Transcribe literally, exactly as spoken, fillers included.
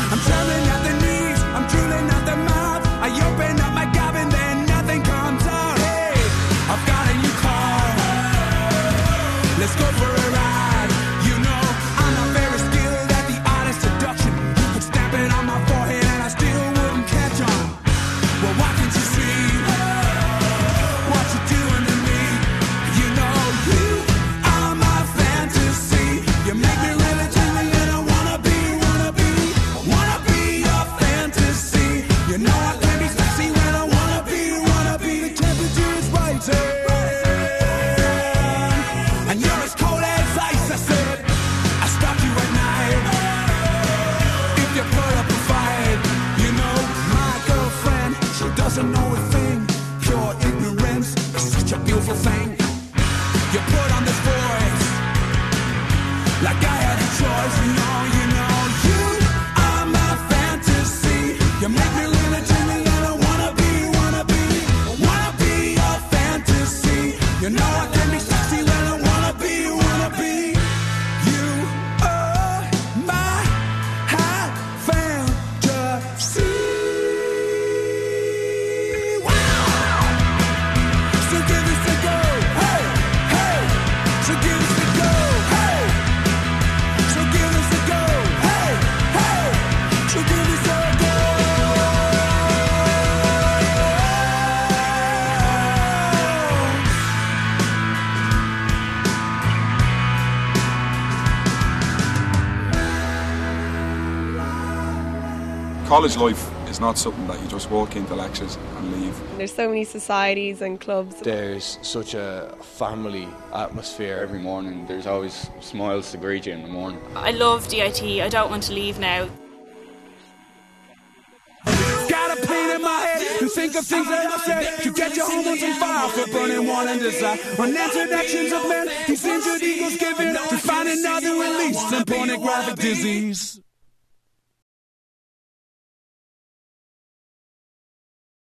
I'm trembling at the knees, I'm drooling at the mouth. I open up my gap and then nothing comes out. Hey, I've got a new car. Let's go for a ride. You know, I'm not very skilled at the art of seduction. You could stamp it on my forehead and I still wouldn't catch on. Well, why can't you see what you're doing to me? You know, you are my fantasy. You make me really dreamy and I wanna be, wanna be, wanna be your fantasy. You know I can be sexy when I wanna be, wanna be. The temperature is rising and you're as cold as ice. I said I stalk you at night if you put up a fight. You know my girlfriend, she doesn't know a thing. Pure ignorance is such a beautiful thing. You put on this voice like I had a choice. You know, you know, you are my fantasy. You make me really dreamy and I wanna be, wanna be, wanna be your fantasy. You know I can be sexy when I wanna be, wanna be. You are my high fantasy. Wow! So give us a go, hey, hey. So give us a go, hey. So give us a go, hey, hey. So give us a go. College life is not something that you just walk into lectures and leave. There's so many societies and clubs. There's such a family atmosphere. Every morning there's always smiles to greet you in the morning. I love D I T. I don't want to leave now. Got a pain in my head to think of things that I said. To get your hormones on fire for burning one and desire. Unanswered actions of men, these injured egos giving to find another release and pornographic disease.